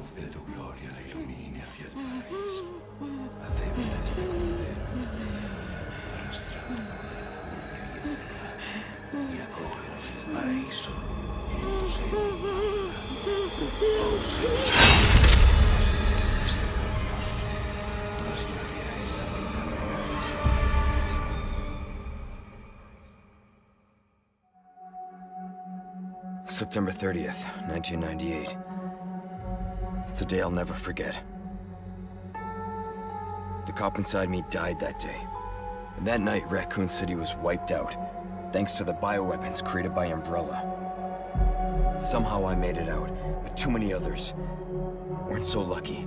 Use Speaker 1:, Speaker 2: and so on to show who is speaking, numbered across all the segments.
Speaker 1: luz de tu gloria la ilumine hacia el paraíso. Acepta este cordero en ti, arrastrado por la furia y el pecado, y acógenos en el paraíso y en tu seno inmaculado. Oh Señor, nuestra vida es
Speaker 2: September 30th, 1998. It's a day I'll never forget. The cop inside me died that day. And that night, Raccoon City was wiped out, thanks to the bioweapons created by Umbrella. Somehow I made it out, but too many others weren't so lucky.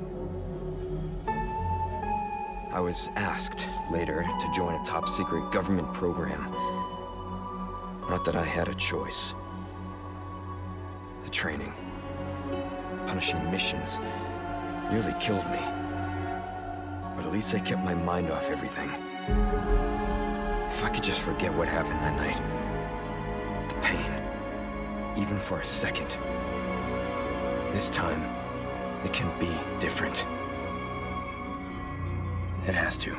Speaker 2: I was asked later to join a top-secret government program. Not that I had a choice. The training, punishing missions, nearly killed me. But at least I kept my mind off everything. If I could just forget what happened that night, the pain, even for a second. This time, it can be different. It has to.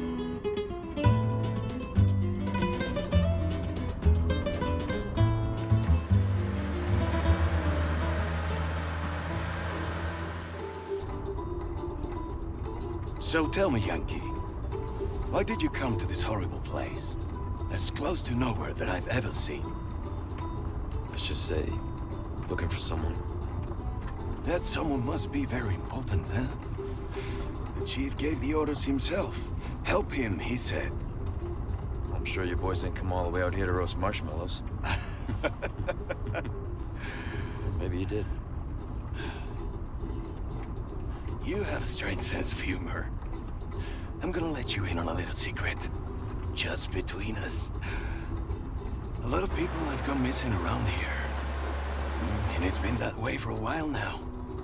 Speaker 3: So tell me, Yankee, why did you come to this horrible place? As close to nowhere that I've ever seen.
Speaker 4: Let's just say, looking for someone.
Speaker 3: That someone must be very important, huh? The chief gave the orders himself. Help him, he said.
Speaker 4: I'm sure you boys didn't come all the way out here to roast marshmallows. Maybe you did.
Speaker 3: You have a strange sense of humor. I'm gonna let you in on a little secret. Just between us. A lot of people have gone missing around here. And it's been that way for a while now.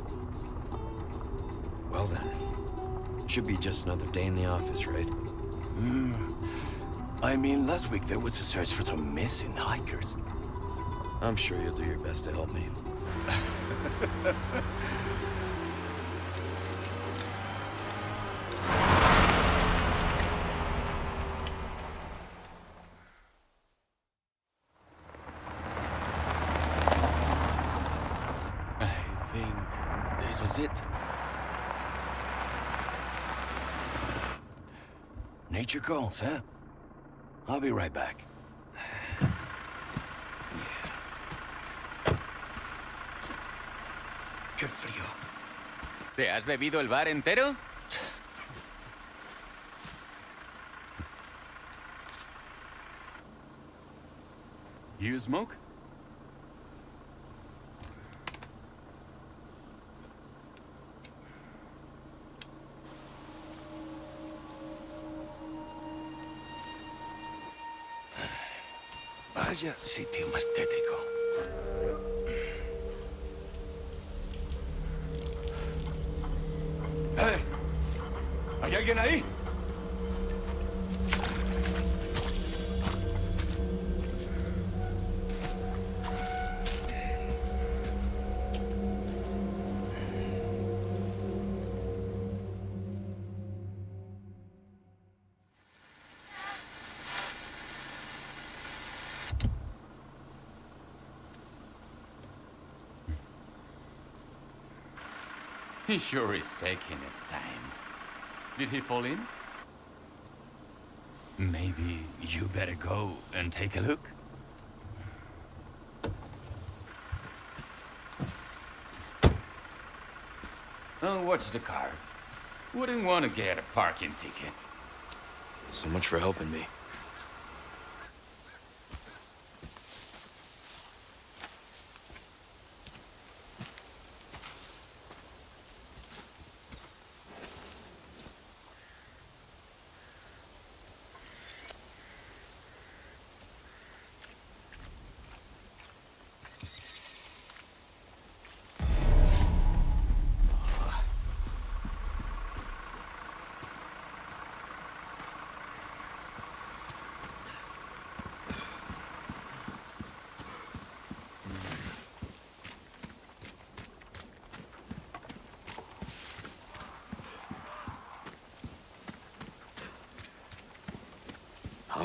Speaker 4: Well then, should be just another day in the office, right?
Speaker 3: I mean, last week there was a search for some missing hikers.
Speaker 4: I'm sure you'll do your best to help me.
Speaker 3: This is it. Nature calls, huh? I'll be right back. Qué frío.
Speaker 5: ¿Te has bebido el bar entero? You smoke?
Speaker 3: Vaya sitio más tétrico. ¡Eh! ¿Hay alguien ahí?
Speaker 5: He sure is taking his time. Did he fall in? Maybe you better go and take a look. Oh, watch the car. Wouldn't want to get a parking ticket.
Speaker 4: So much for helping me.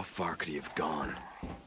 Speaker 2: far could he have gone?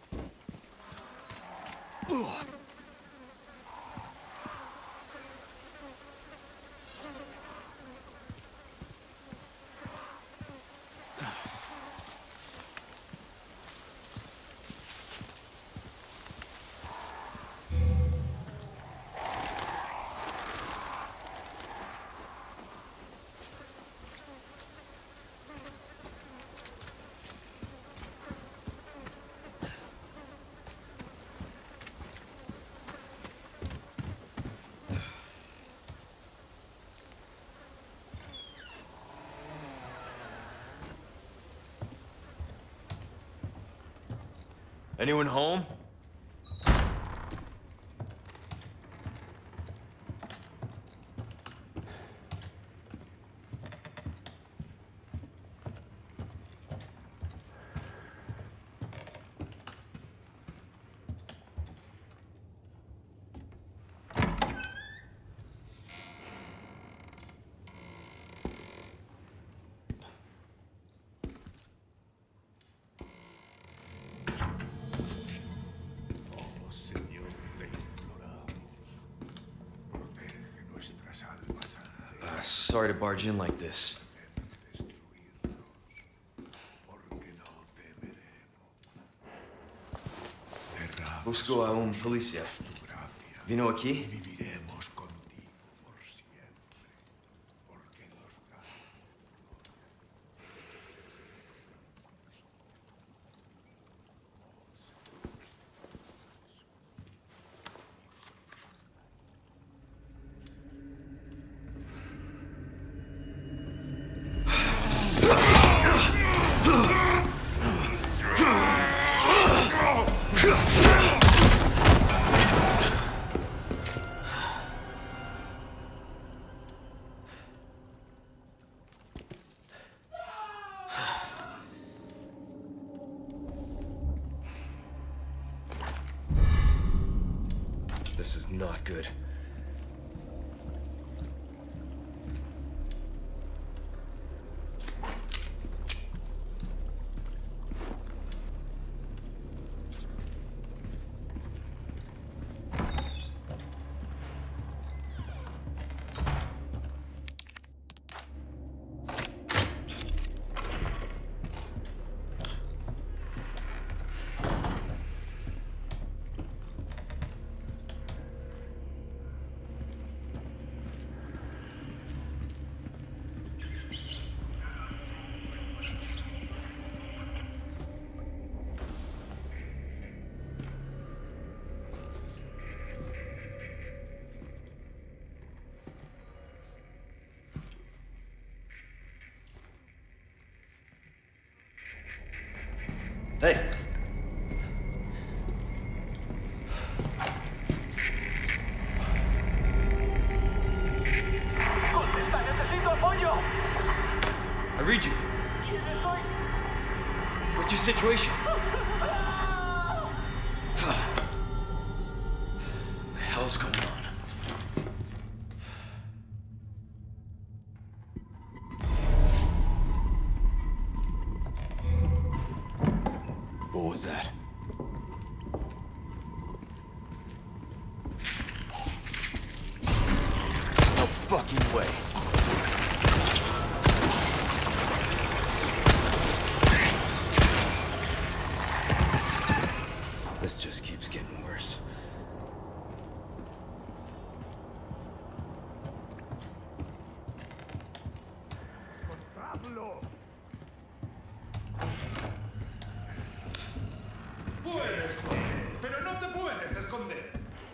Speaker 2: Anyone home? Sorry to barge in like this. Busco a un policía. Vino aquí? This is not good. Hey!
Speaker 6: ¡Contesta! ¡Necesito apoyo!
Speaker 2: I read you. What's your situation? What the hell's going on? What was that? No fucking way. This just keeps getting worse.
Speaker 1: Puedes correr, pero no te puedes esconder.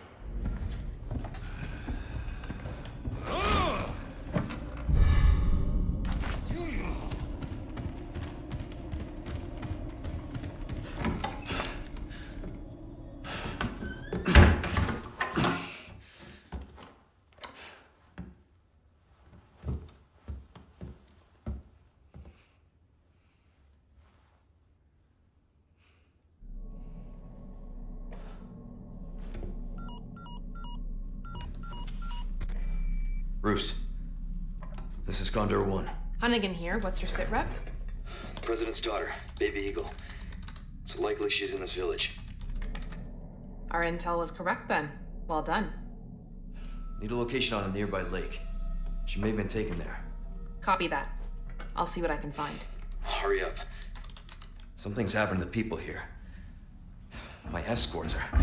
Speaker 2: Bruce, this is Condor 1.
Speaker 7: Hunnigan here. What's your sit rep?
Speaker 2: The President's daughter, Baby Eagle. It's likely she's in this village.
Speaker 7: Our intel was correct then. Well done.
Speaker 2: Need a location on a nearby lake. She may have been taken there.
Speaker 7: Copy that. I'll see what I can find.
Speaker 2: Hurry up. Something's happened to the people here. My escorts are...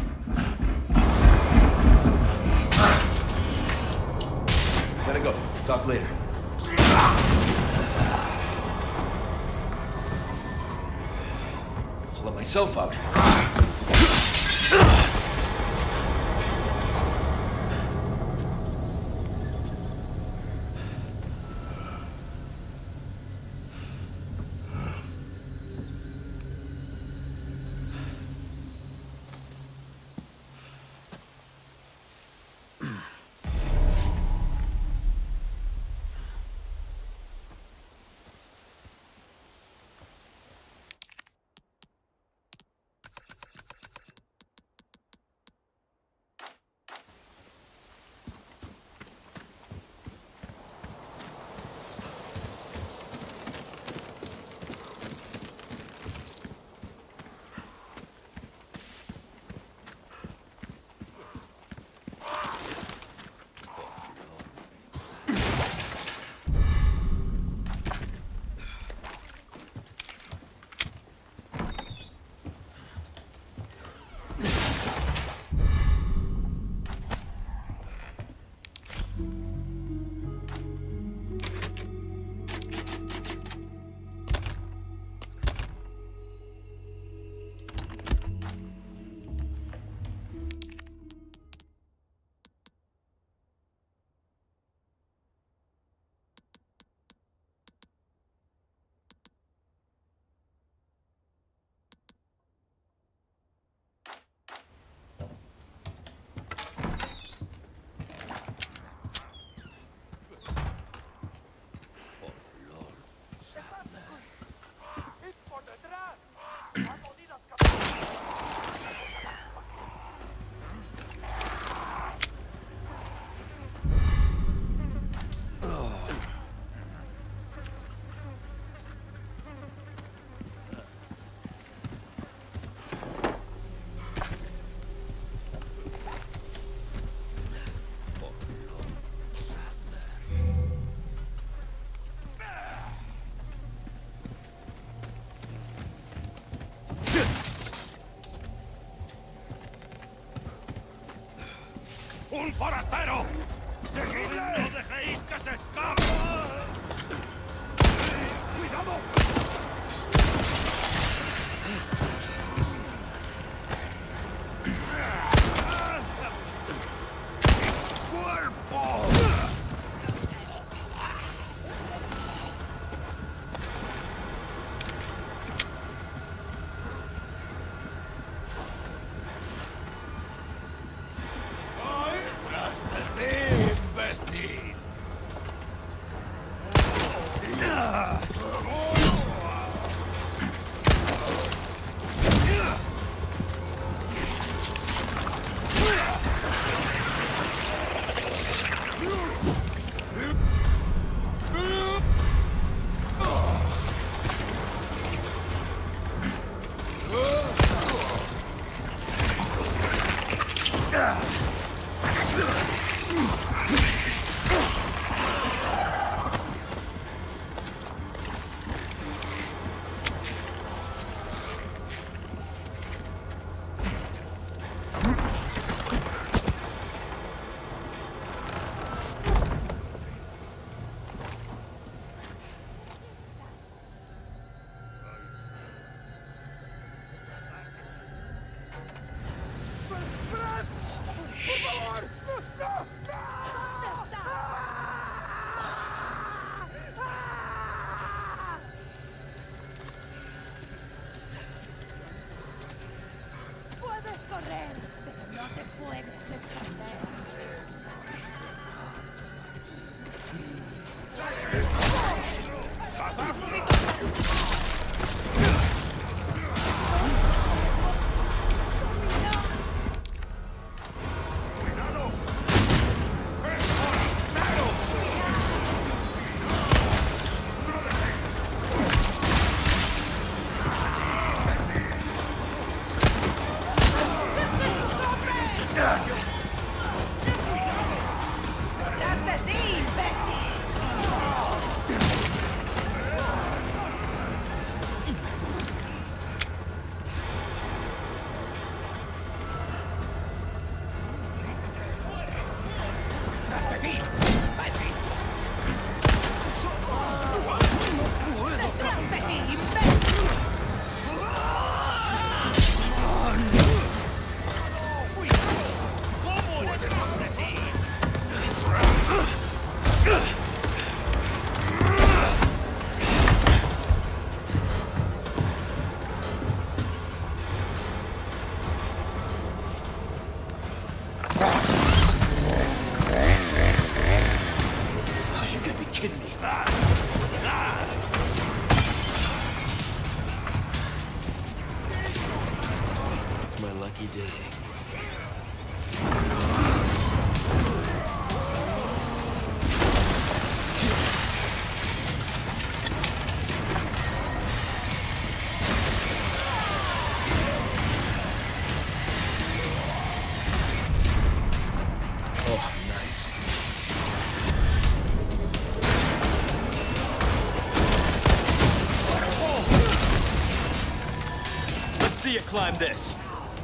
Speaker 2: Gotta go. Talk later. I'll let myself out.
Speaker 8: ¡Un forastero! ¡Seguidle! ¡No dejéis que se escape! ¡Cuidado! ¡Cuerpo!
Speaker 2: It's my lucky day. Oh, nice. Let's see you climb this.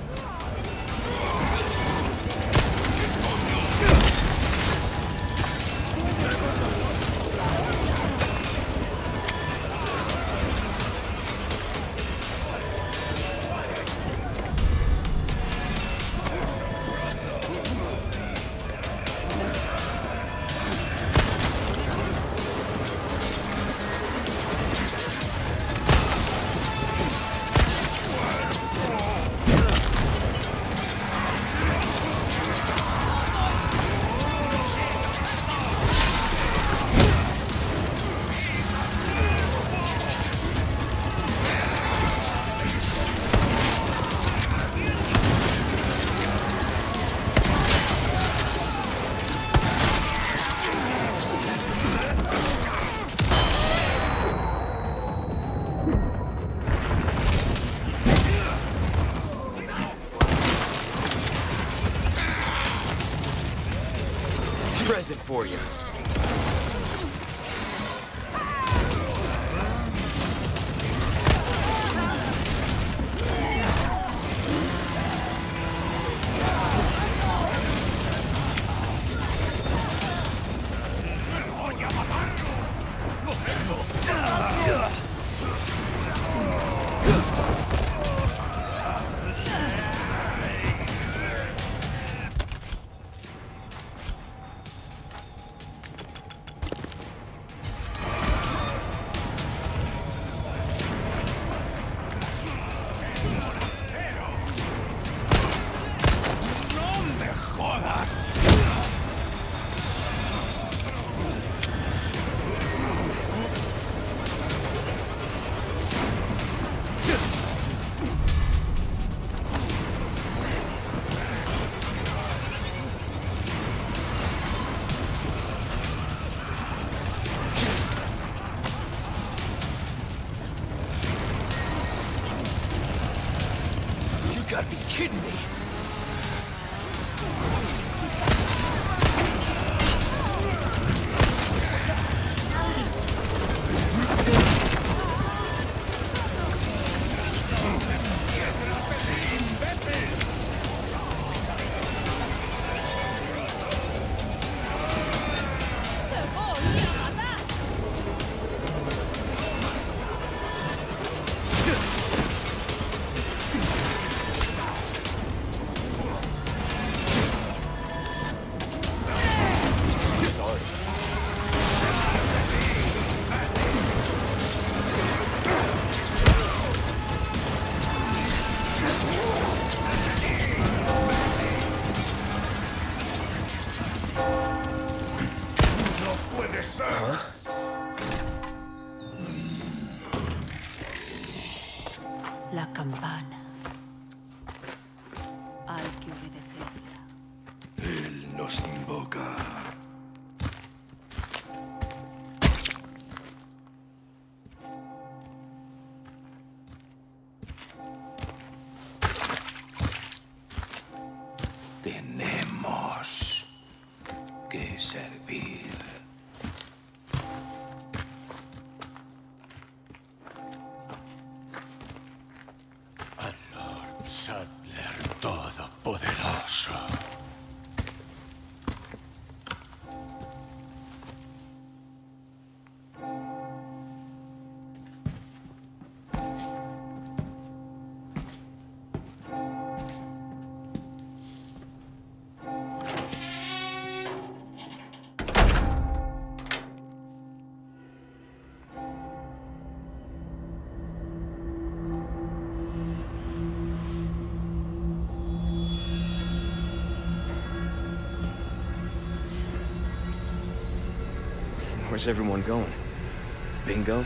Speaker 2: Present for you. You gotta be kidding me.
Speaker 9: La campana. Hay que obedecerla.
Speaker 1: Él nos invoca. Tenemos que servir. Al Lord Saddler Todopoderoso.
Speaker 2: Where's everyone going? Bingo?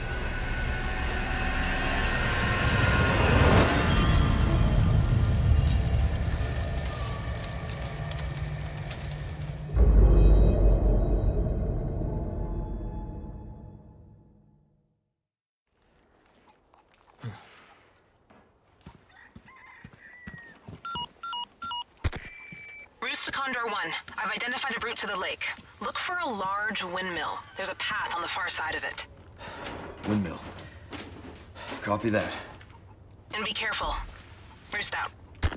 Speaker 10: Roost to Condor 1. I've identified a route to the lake. Look for a large windmill. There's a path on the far side of it.
Speaker 2: Windmill. Copy that.
Speaker 10: And be careful. Roost out.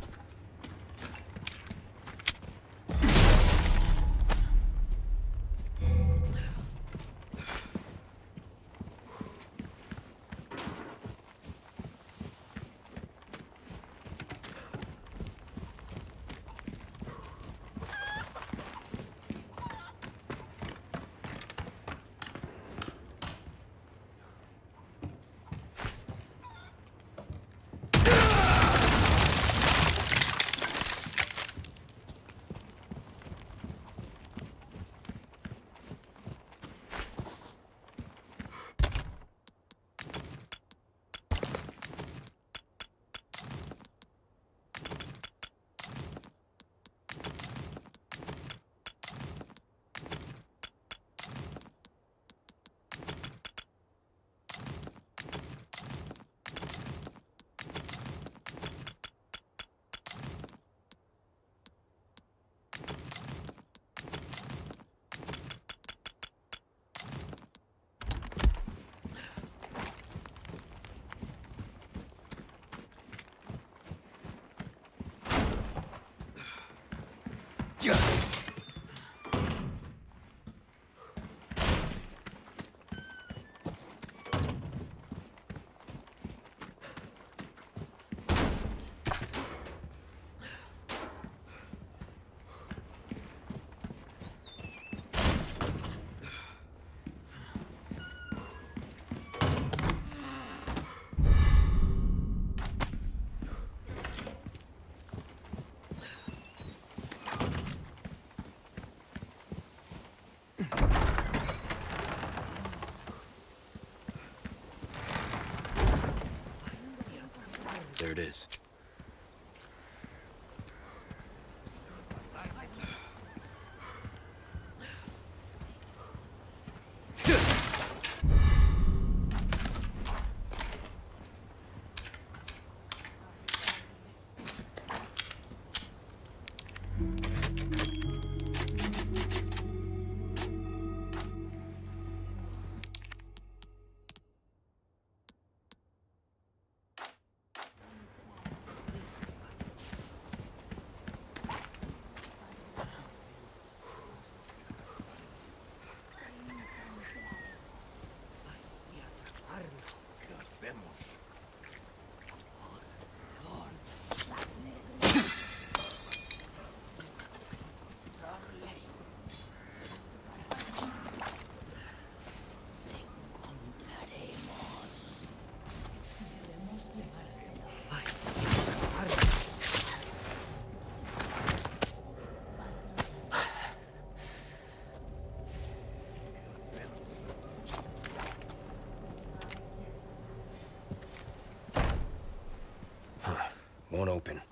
Speaker 2: There it is. Won't open.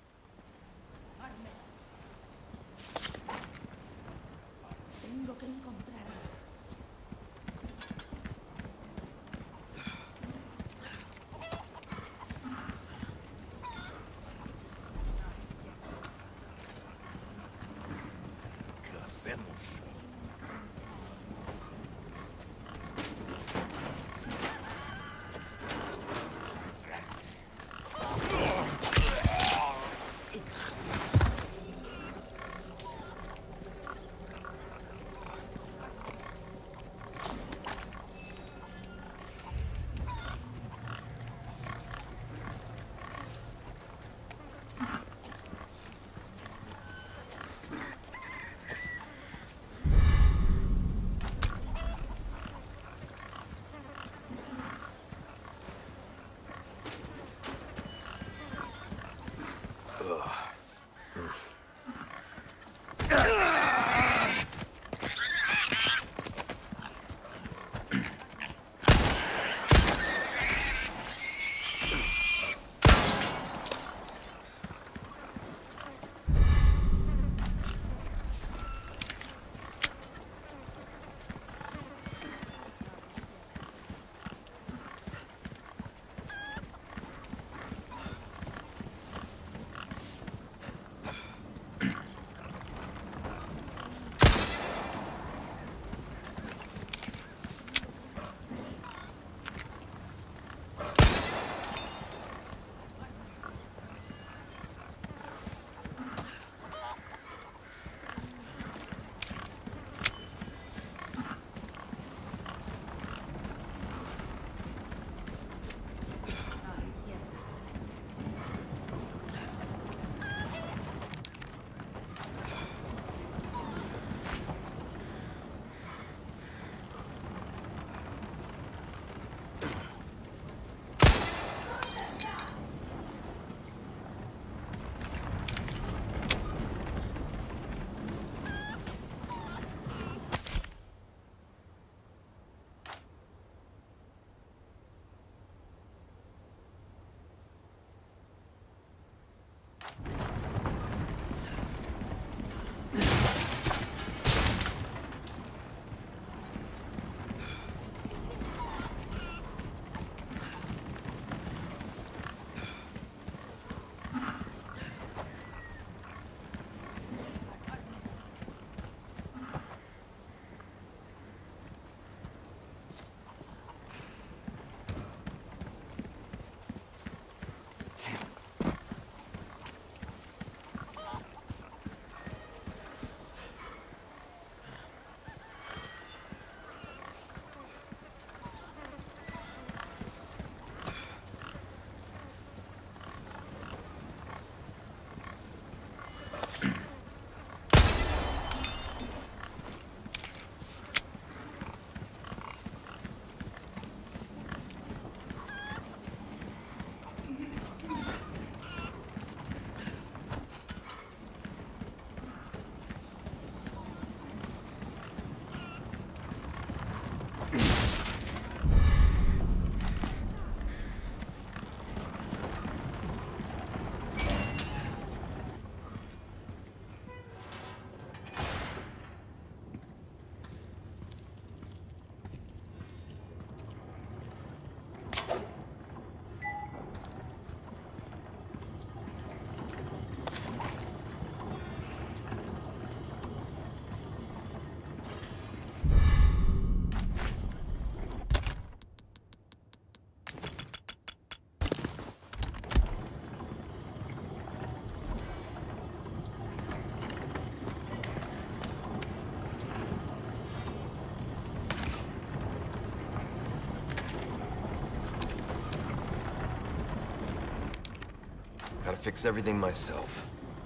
Speaker 2: Gotta fix everything myself.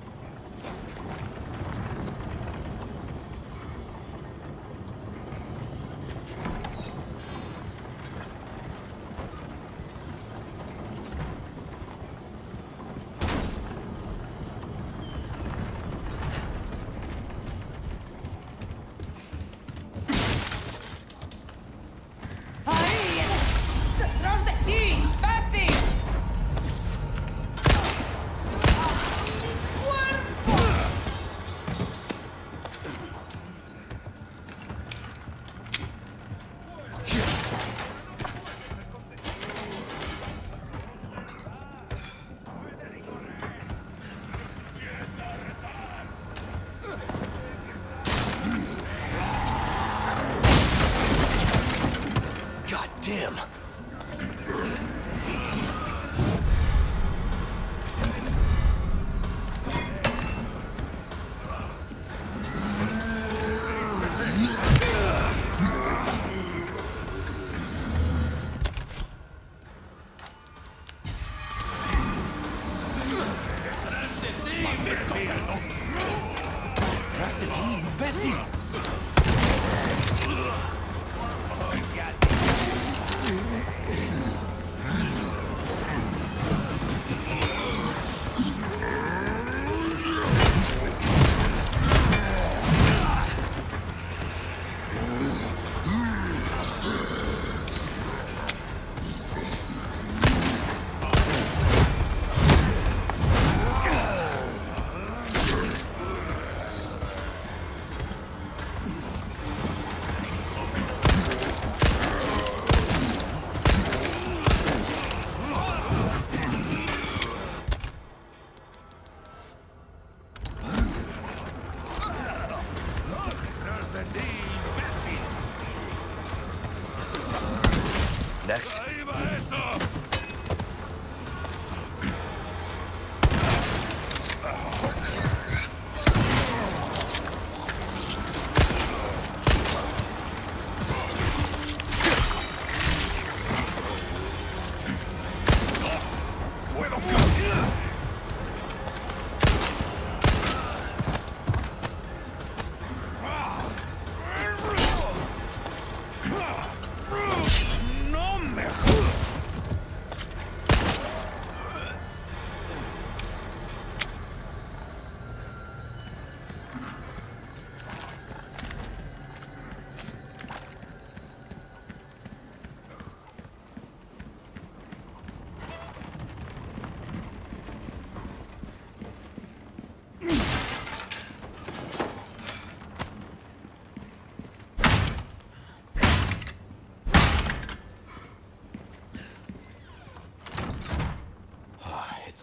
Speaker 2: Damn. Next.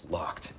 Speaker 2: locked.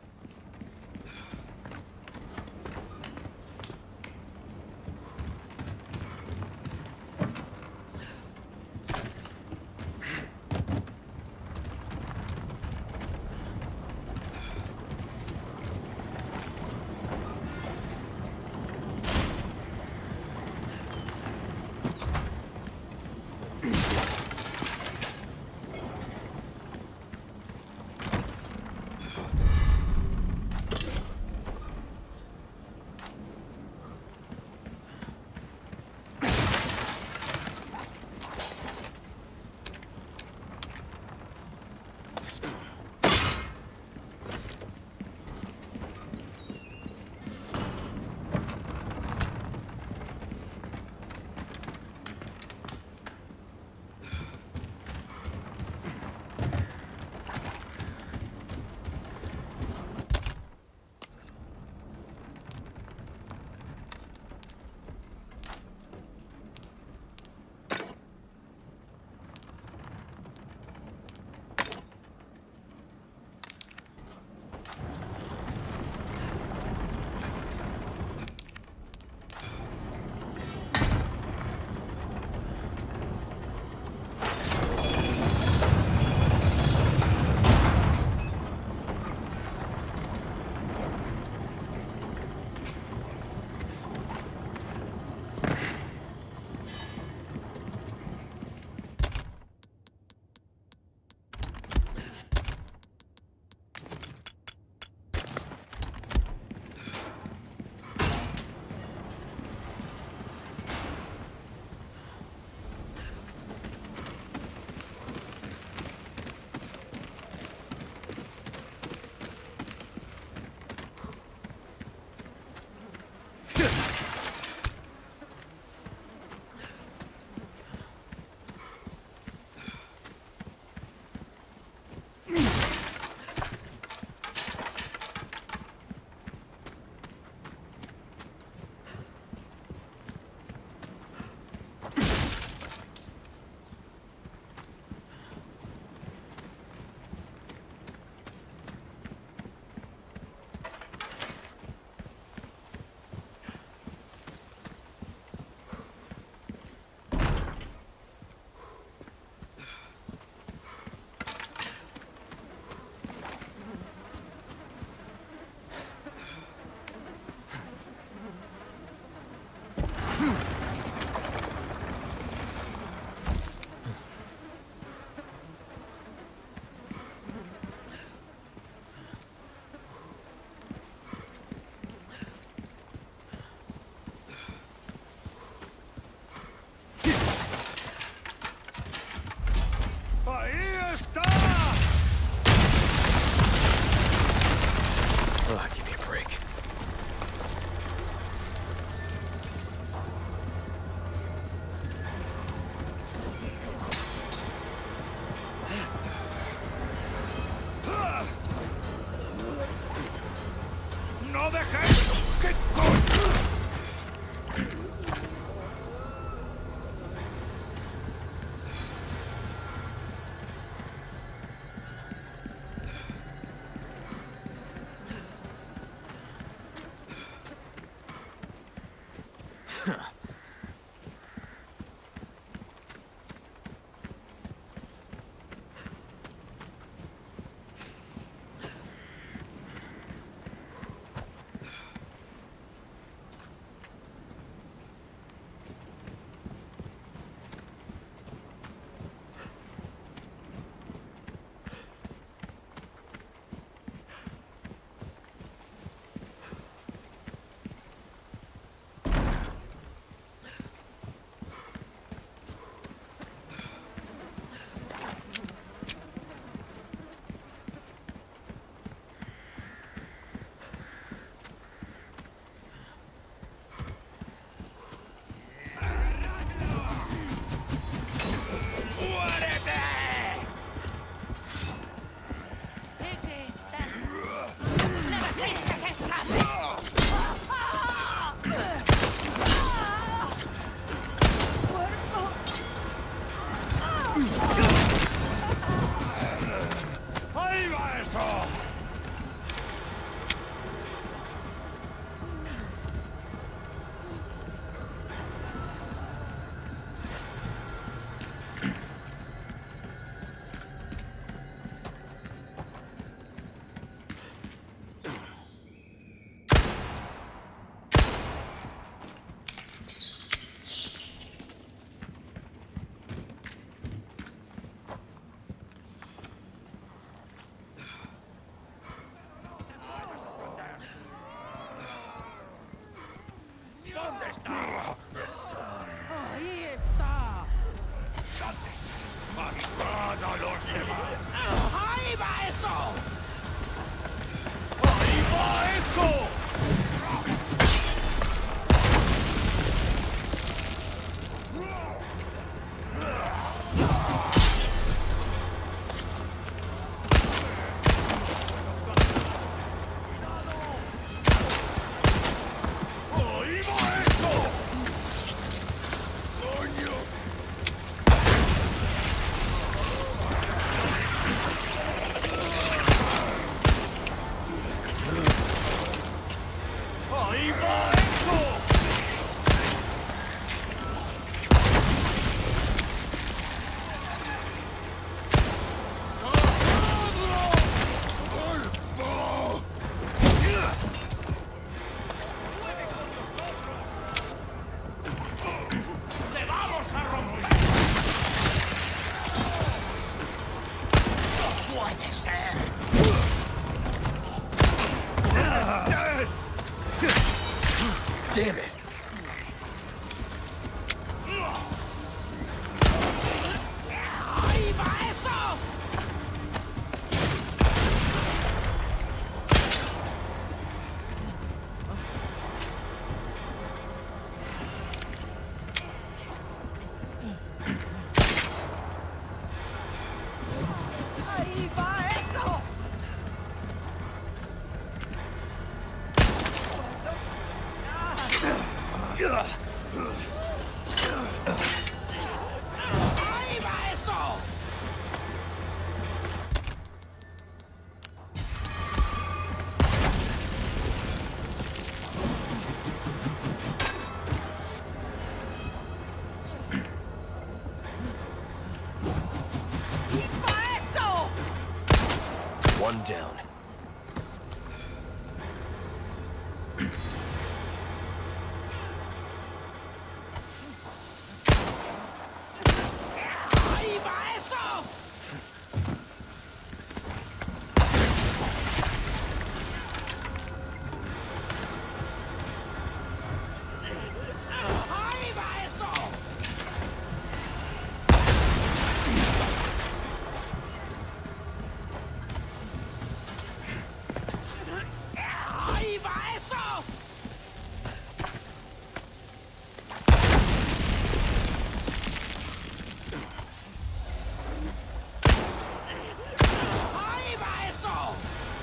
Speaker 8: está! ¡Ahí está! ¡Magistrad a los demás!
Speaker 3: ¡Ahí va eso! ¡Ahí va eso!
Speaker 2: Damn it!
Speaker 3: ¡Ahí va eso! ¡Ahí va eso! ¡Ahí va eso! ¡Ahí va eso!
Speaker 2: One down.
Speaker 3: ¡Ahí va eso! ¡Ahí va eso! ¡Ahí va eso! ¡Ahí va eso!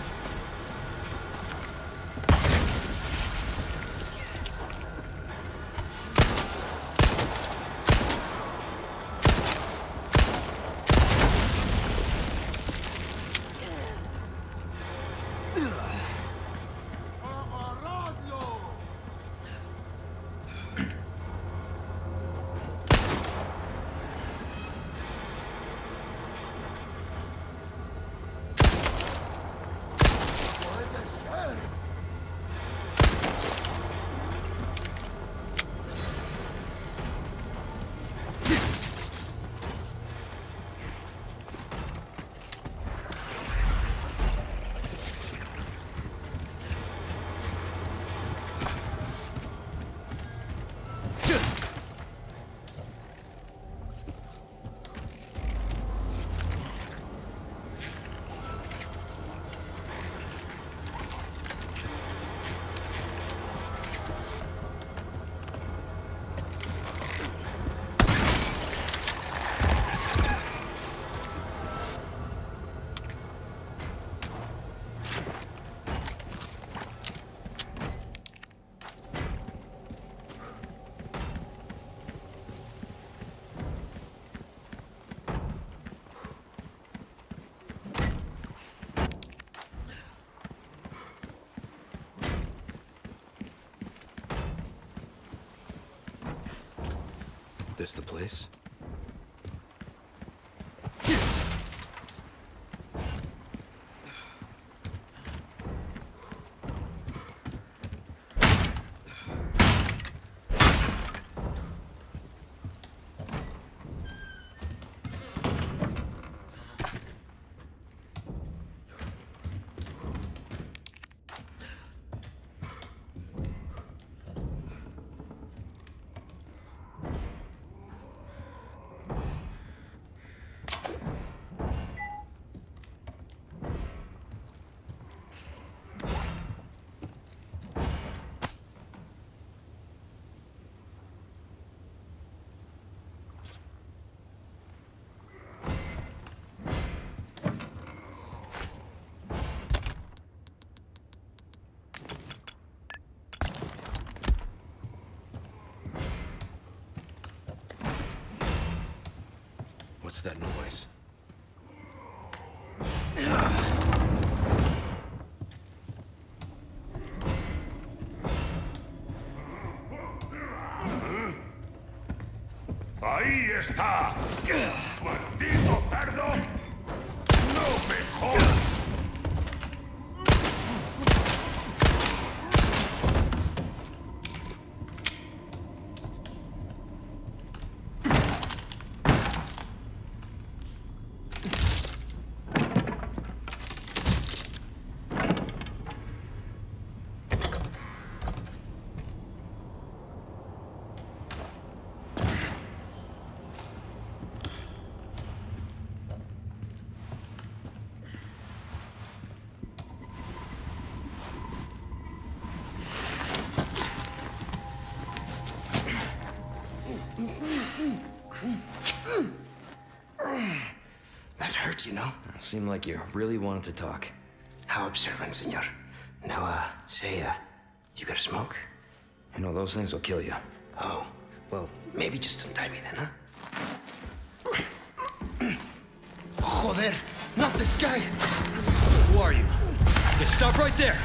Speaker 2: This the place? What's that noise?
Speaker 8: ¡Ahí está! ¡Maldito cerdo! ¡No me jodas!
Speaker 11: That hurts, you know?
Speaker 2: Seemed like you really wanted to talk.
Speaker 11: How observant, senor. Now, say, you got a smoke?
Speaker 2: You know, those things will kill you.
Speaker 11: Oh, well, maybe just untie me then, huh? Joder, not this guy!
Speaker 2: Who are you? Okay, stop right there!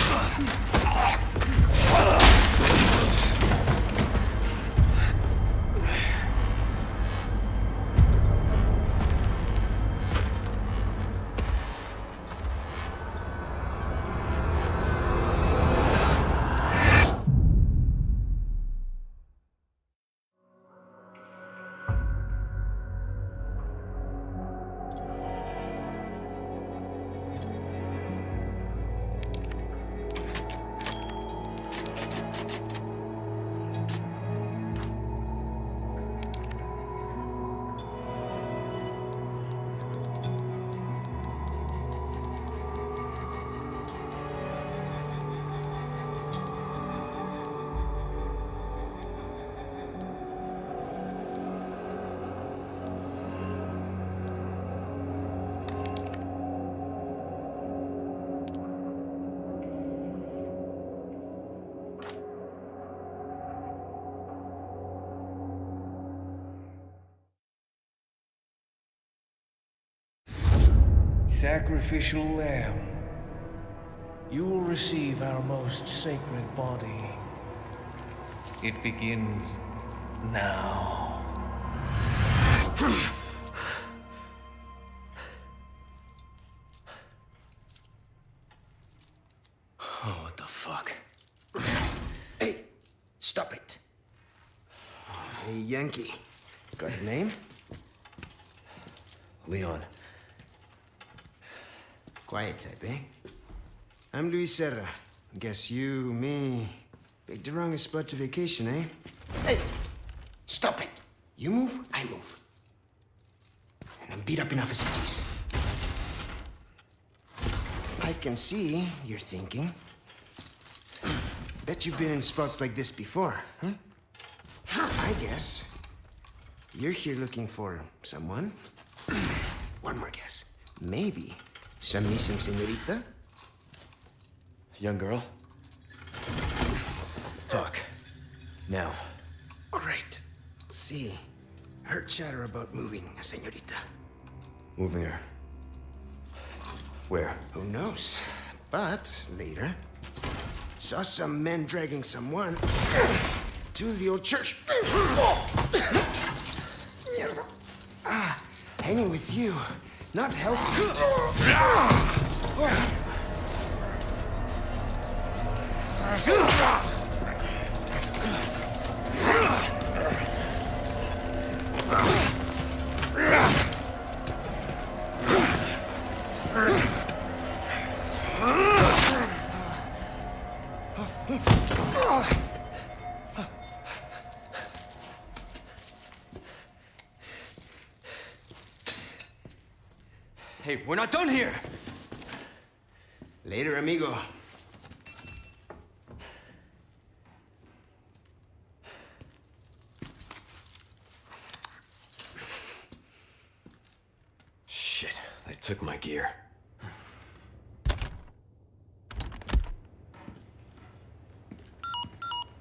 Speaker 12: Sacrificial lamb, you will receive our most sacred body. It begins now.
Speaker 11: Oh, what the fuck? Hey, stop it. Hey, Yankee. Got a name?
Speaker 2: Leon.
Speaker 11: Quiet type, eh? I'm Luis Serra. Guess you, me, picked the wrongest spot to vacation, eh? Hey! Stop it! You move, I move. And I'm beat up enough as it is. I can see you're thinking. Bet you've been in spots like this before, huh? I guess you're here looking for someone. One more guess. Maybe some missing señorita?
Speaker 2: Young girl? Talk. Now.
Speaker 11: All right. See, heard chatter about moving a señorita.
Speaker 2: Moving her. Where?
Speaker 11: Who knows? But later, saw some men dragging someone to the old church. Hanging with you, not healthy.
Speaker 2: Hey, we're not done here!
Speaker 11: Later, amigo.
Speaker 2: Shit, they took my gear.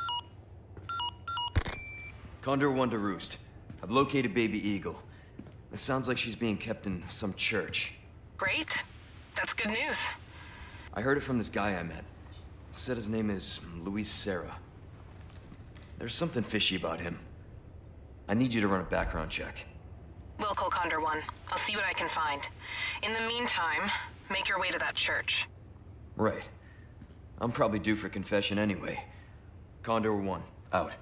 Speaker 2: Condor 1 to Roost. I've located Baby Eagle. It sounds like she's being kept in some church.
Speaker 10: Great. That's good news.
Speaker 2: I heard it from this guy I met. Said his name is Luis Serra. There's something fishy about him. I need you to run a background check.
Speaker 10: Will call Condor 1. I'll see what I can find. In the meantime, make your way to that church.
Speaker 2: Right. I'm probably due for confession anyway. Condor 1, out.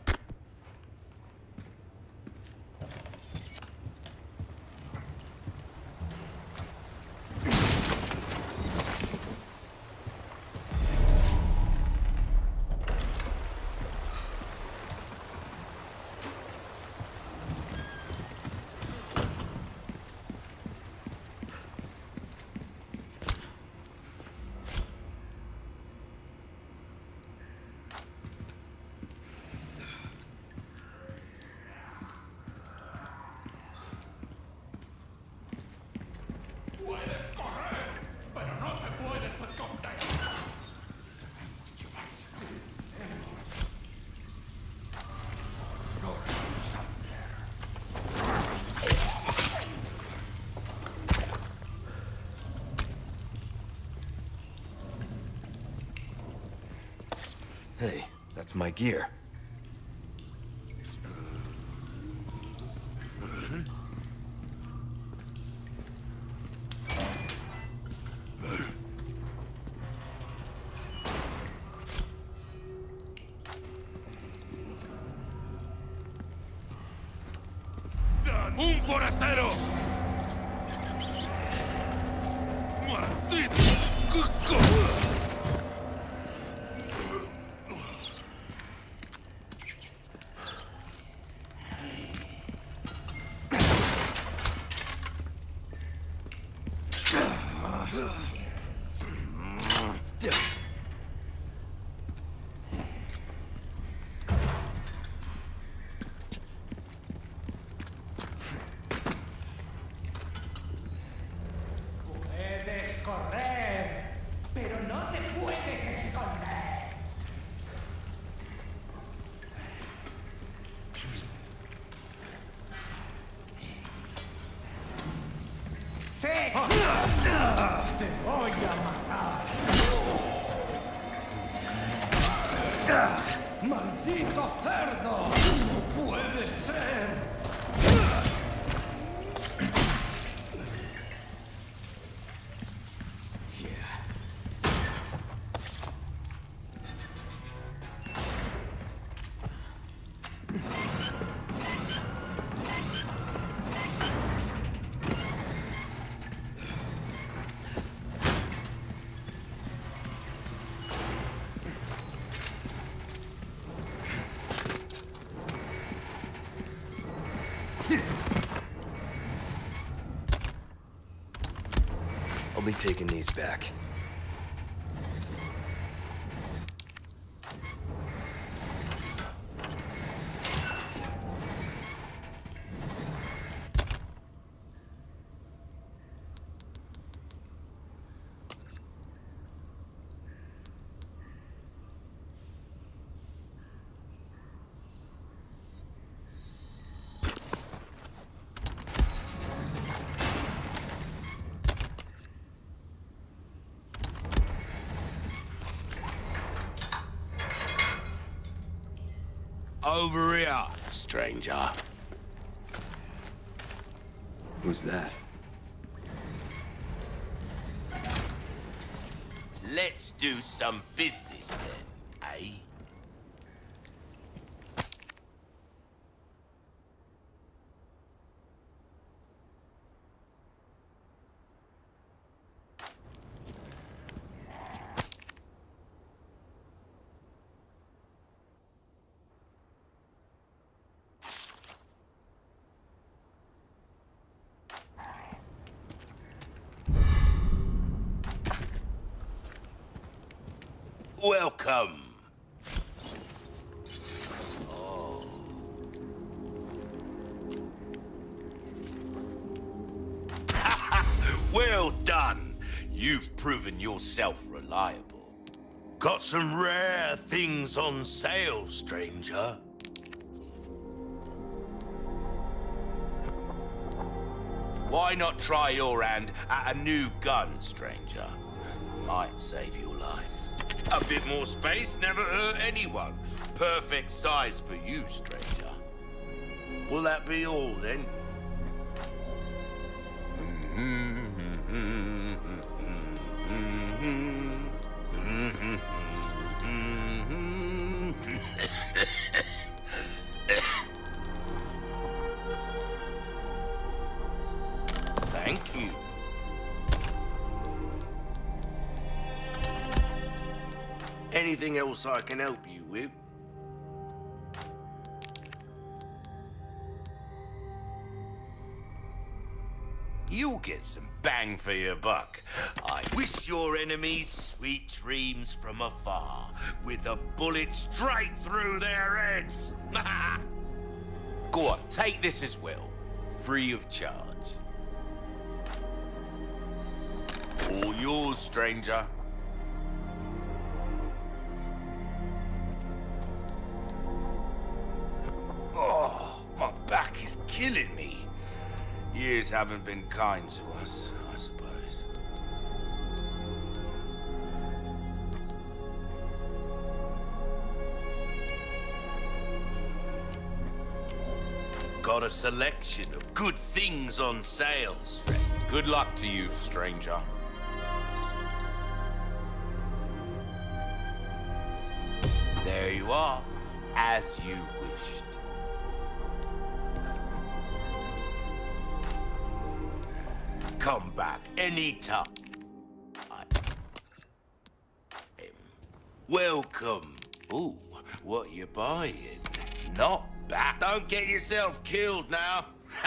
Speaker 2: Hey, that's my gear.
Speaker 8: ¡Un forastero! ¡Maldito!
Speaker 6: ¡Te voy a matar! ¡Maldito cerdo! ¡No puede ser!
Speaker 2: I'll be taking these back.
Speaker 3: Over here, stranger.
Speaker 2: Who's that?
Speaker 3: Let's do some business then, eh? Welcome. Oh. Well done. You've proven yourself reliable. Got some rare things on sale, stranger.
Speaker 8: Why not try your hand at a new gun, stranger? Might save your life. A bit more space never hurt anyone. Perfect size for you, stranger. Will that be all, then? Thank you. Anything else I can help you with? You'll get some bang for your buck. I wish your enemies sweet dreams from afar, with a bullet straight through their heads. Go on, take this as well, free of charge. All yours, stranger. Oh, my back is killing me. Years haven't been kind to us, I suppose. Got a selection of good things on sale, stranger. Good luck to you, stranger. There you are, as you wished. Come back anytime. Welcome. Ooh, what you buying? Not bad. Don't get yourself killed now.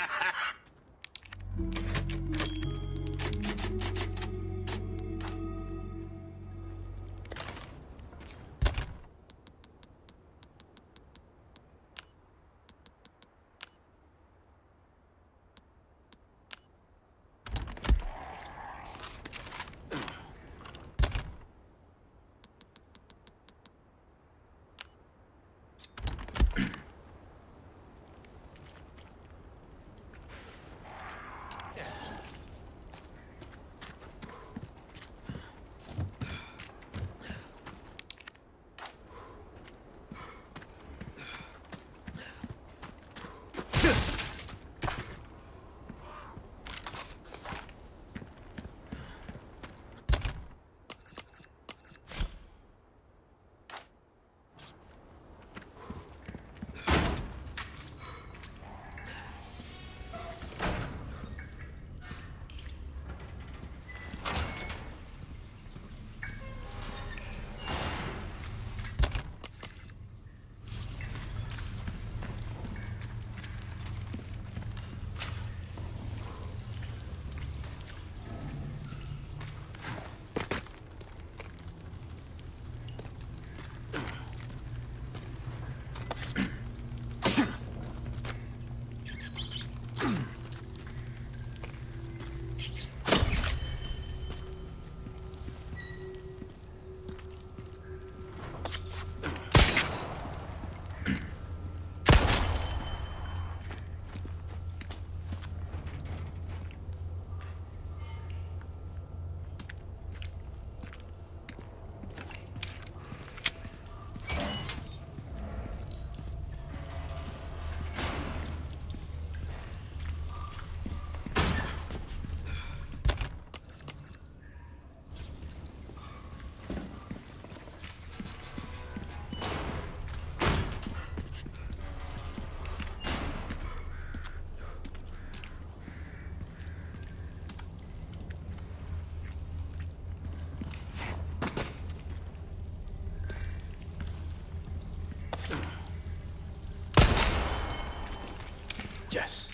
Speaker 8: Yes.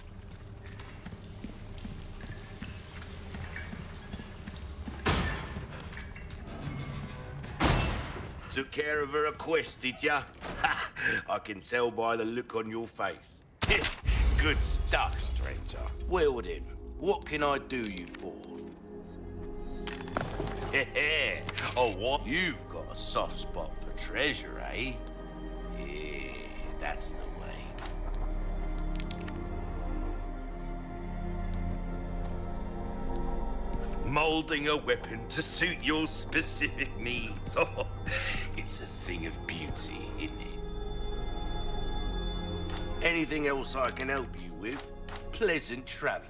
Speaker 8: Took care of her request, did ya? I can tell by the look on your face. Good stuff, stranger. Well then, what can I do you for? Oh, what? You've got a soft spot for treasure, eh? Yeah, that's the way. molding a weapon to suit your specific needs. Oh, it's a thing of beauty, isn't it? Anything else I can help you with? Pleasant travels.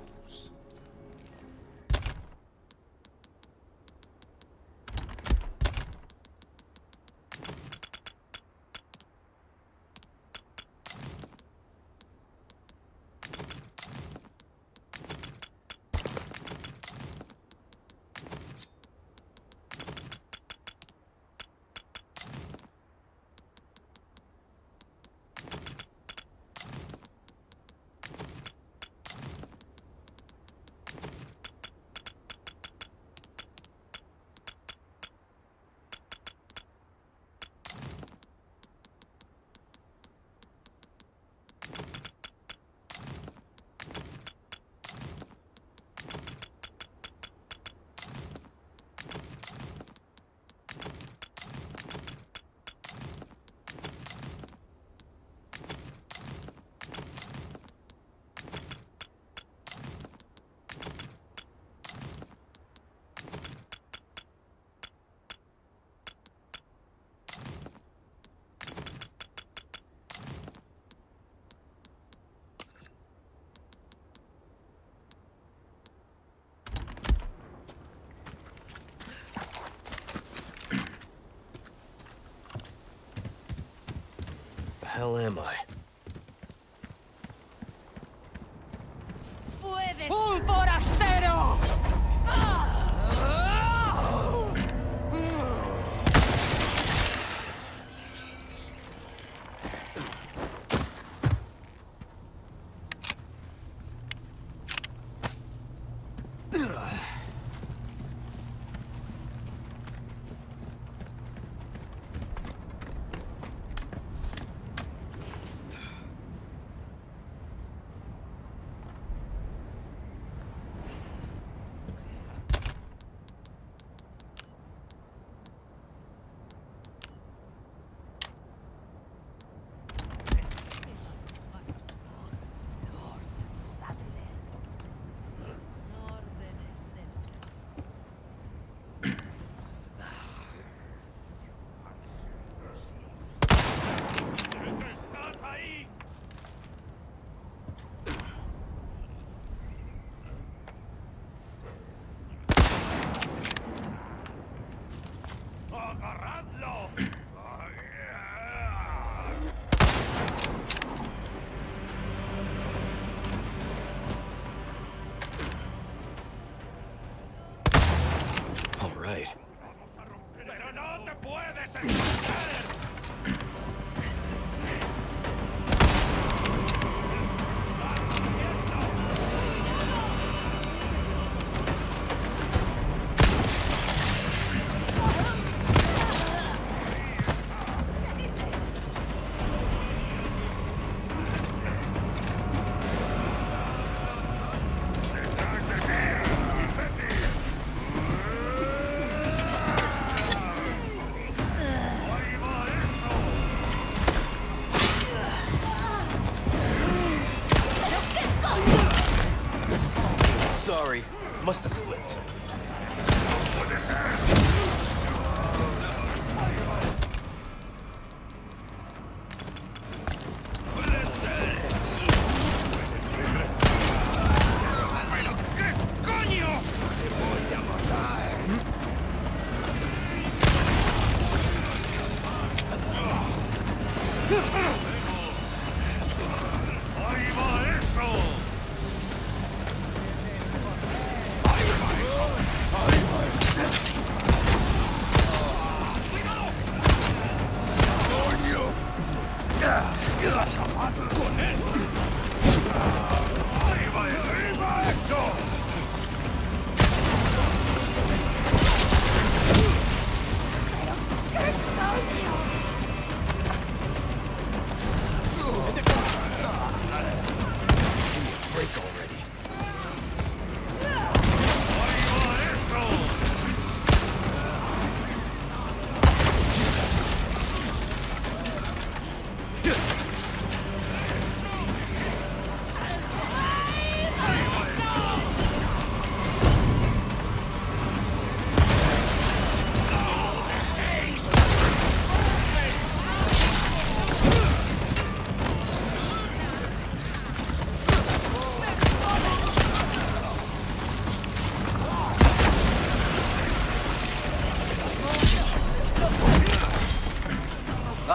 Speaker 2: The hell am I?
Speaker 13: ¡Un forastero!
Speaker 2: Right.
Speaker 6: Pero no te puedes esconder.
Speaker 2: Sorry, must have slipped.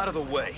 Speaker 2: Out of the way.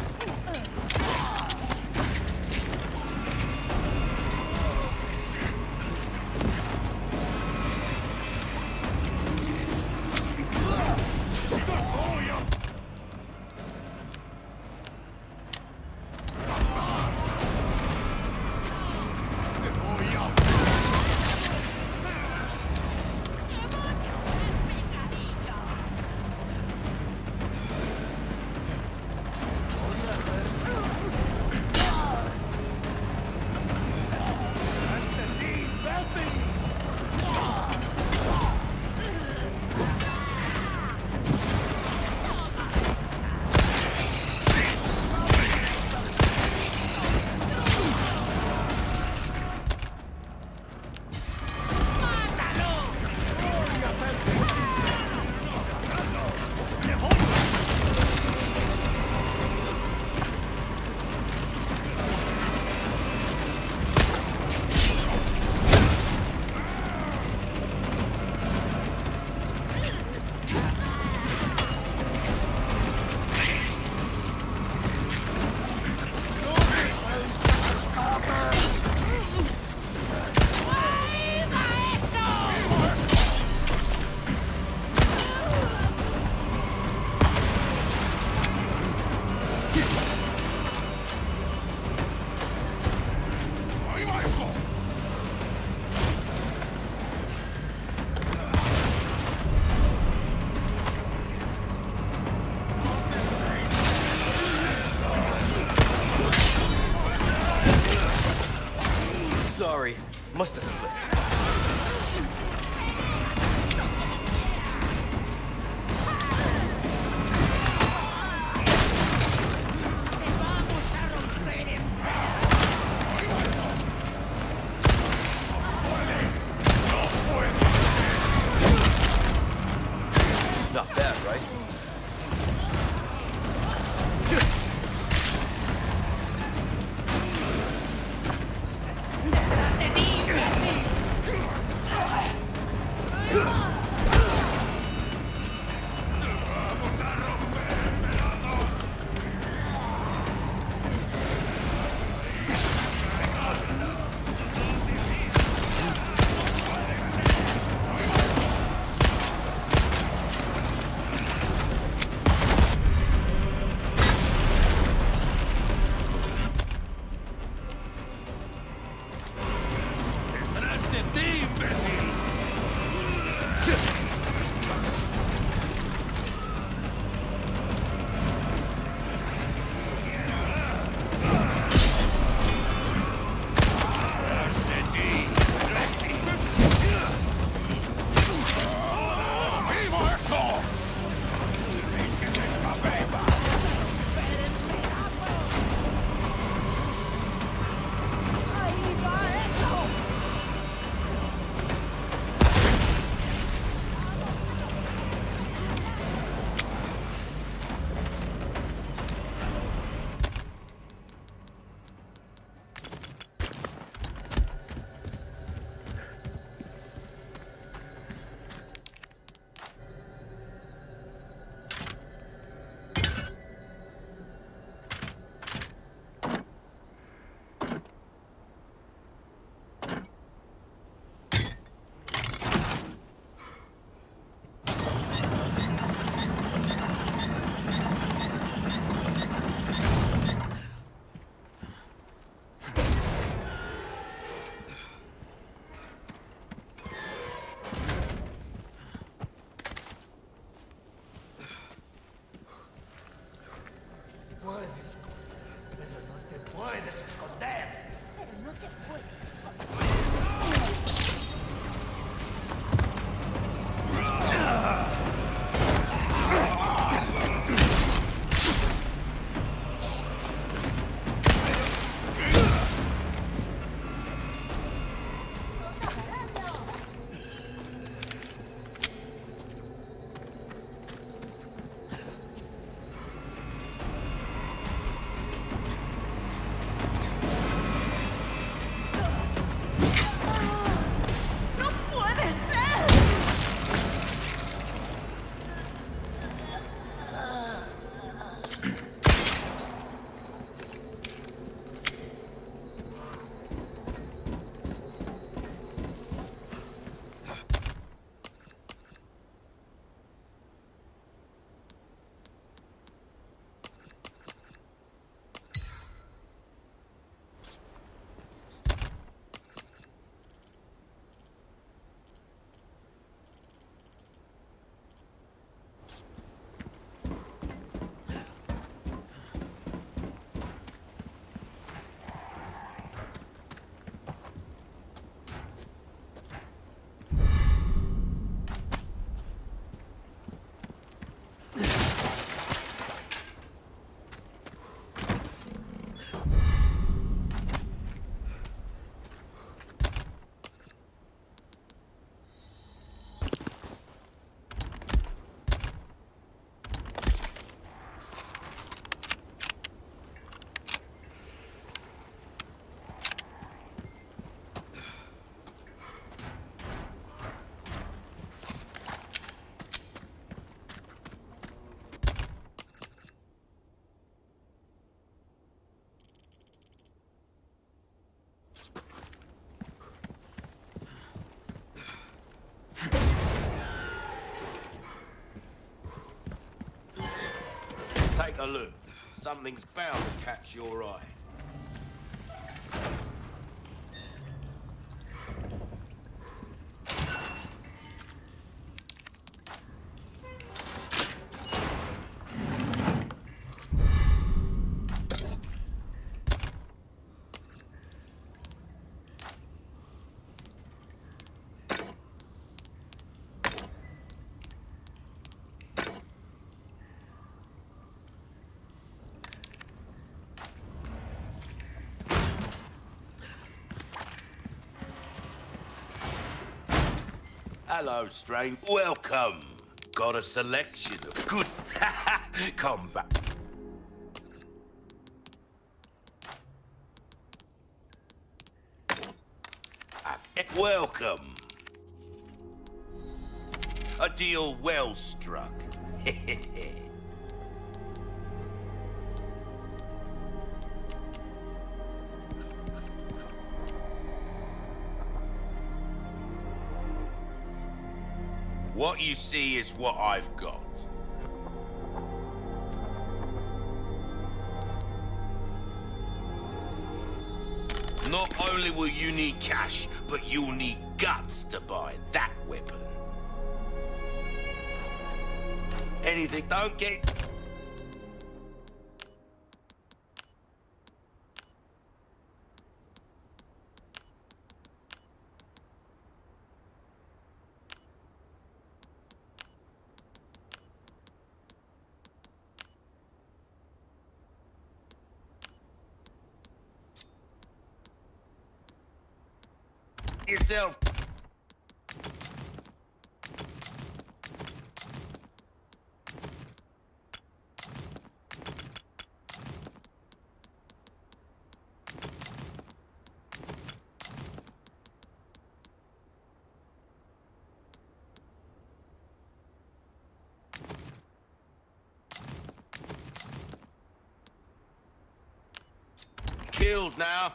Speaker 2: Sorry, must have slipped. Not bad, right?
Speaker 8: Take a look. Something's bound to catch your eye. Hello, strange. Welcome. Got a selection of good... Come back. Welcome. A deal well struck. What you see is what I've got. Not only will you need cash, but you'll need guts to buy that weapon. Anything, don't get... yourself. Killed now.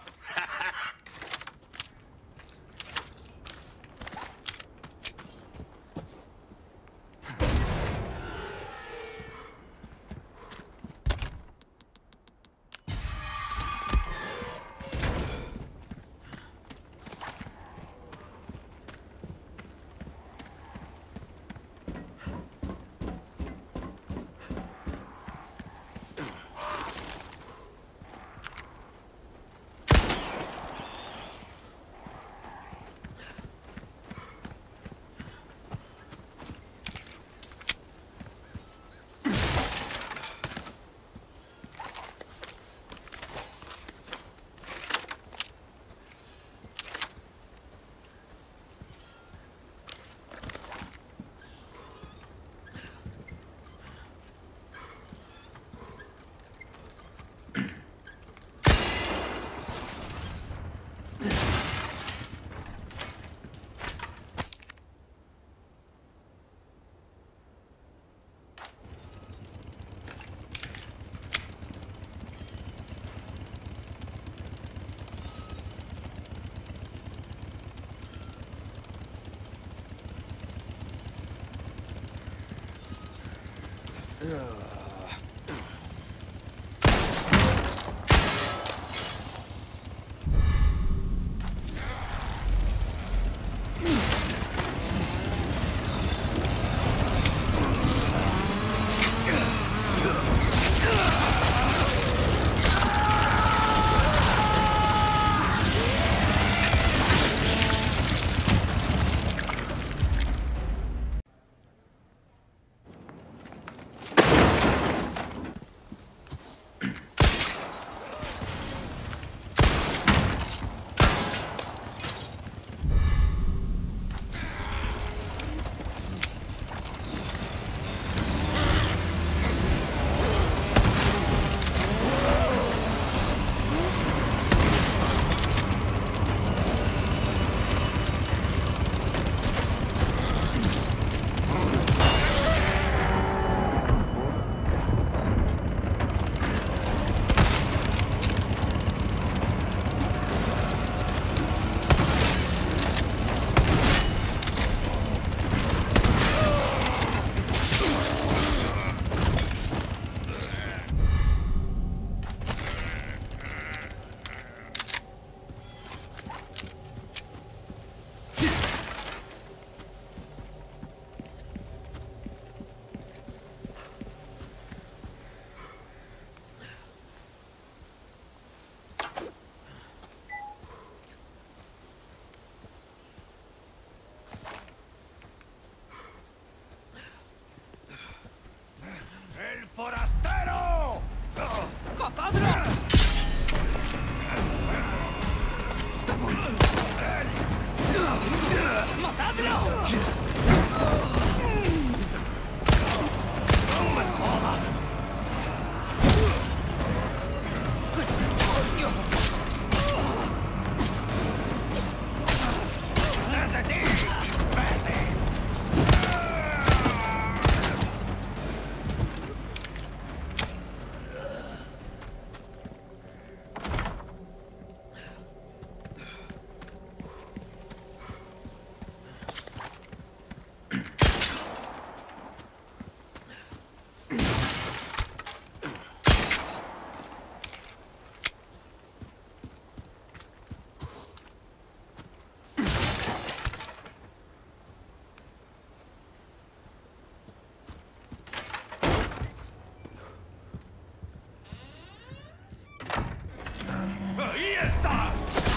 Speaker 6: ¡Ahí está!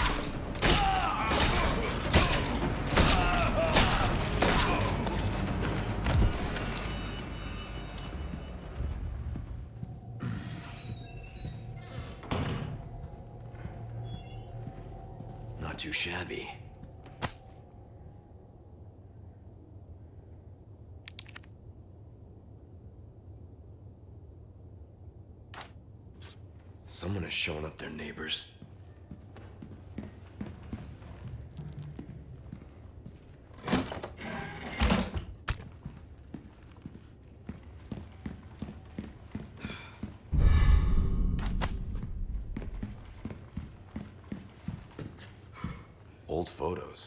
Speaker 2: Not too shabby. Someone has shown up their neighbors. Old photos.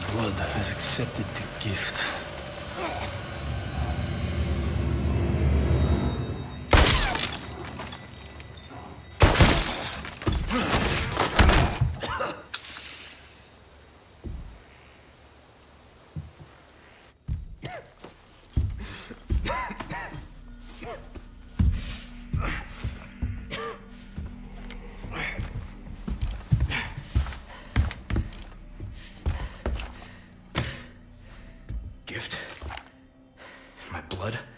Speaker 12: blood has accepted the gift.
Speaker 11: Gift? My blood?